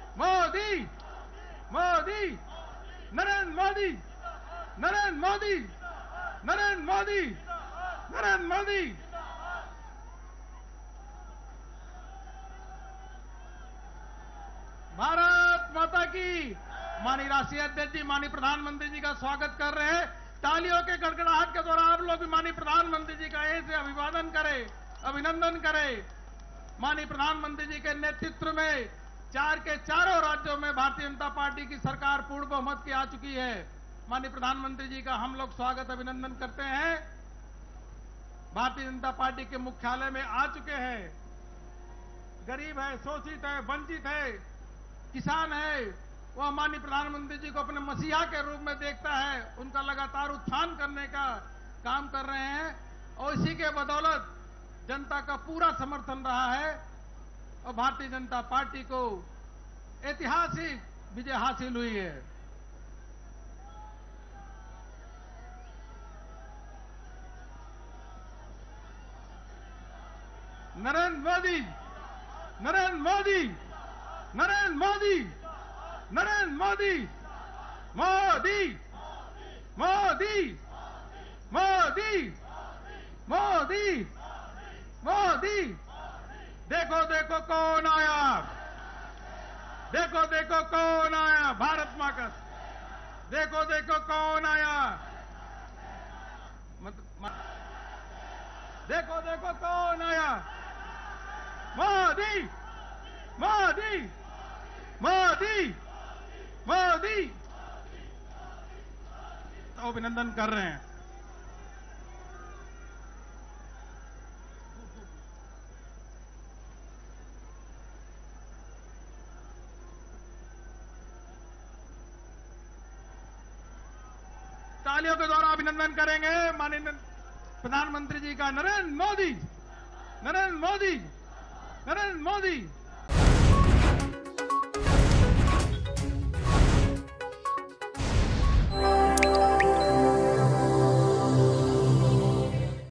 मोदी मोदी नरेंद्र मोदी नरेंद्र मोदी नरेंद्र मोदी नरेंद्र मोदी। भारत माता की। माननीय राष्ट्रीय अध्यक्ष जी माननीय प्रधानमंत्री जी का स्वागत कर रहे हैं। तालियों के गड़गड़ाहट के द्वारा आप लोग भी माननीय प्रधानमंत्री जी का ऐसे अभिवादन करें, अभिनंदन करें। माननीय प्रधानमंत्री जी के नेतृत्व में चार के चारों राज्यों में भारतीय जनता पार्टी की सरकार पूर्ण बहुमत की आ चुकी है। माननीय प्रधानमंत्री जी का हम लोग स्वागत अभिनंदन करते हैं। भारतीय जनता पार्टी के मुख्यालय में आ चुके हैं। गरीब है, शोषित है, वंचित है, किसान है, वह माननीय प्रधानमंत्री जी को अपने मसीहा के रूप में देखता है। उनका लगातार उत्थान करने का काम कर रहे हैं और इसी के बदौलत जनता का पूरा समर्थन रहा है और भारतीय जनता पार्टी को ऐतिहासिक विजय हासिल हुई है। नरेंद्र मोदी नरेंद्र मोदी नरेंद्र मोदी नरेंद्र मोदी मोदी मोदी मोदी मोदी मोदी। देखो देखो कौन आया, देखो देखो कौन आया, भारत मां का। देखो देखो कौन आया, देखो देखो कौन आया, मोदी मोदी मोदी मोदी। अभिनंदन कर रहे हैं। तालियों के द्वारा अभिनंदन करेंगे माननीय प्रधानमंत्री जी का। नरेंद्र मोदी नरेंद्र मोदी नरेंद्र मोदी।